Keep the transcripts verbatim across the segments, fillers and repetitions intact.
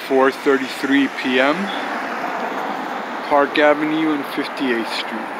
four thirty-three p m Park Avenue and fifty-eighth Street.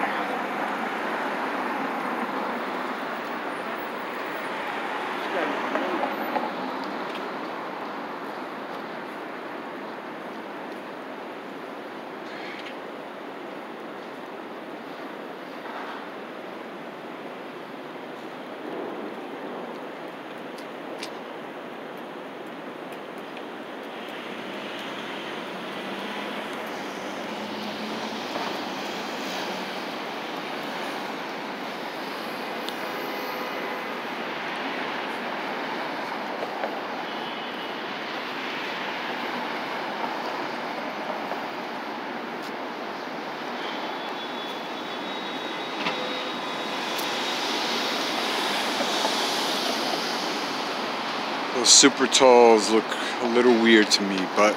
Those super talls look a little weird to me, but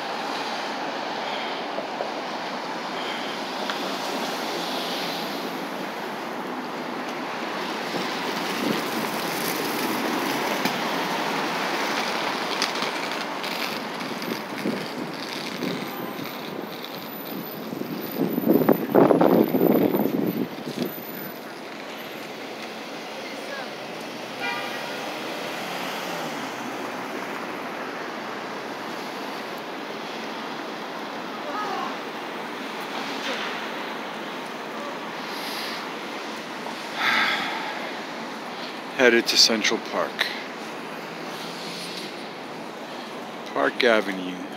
headed to Central Park. Park Avenue.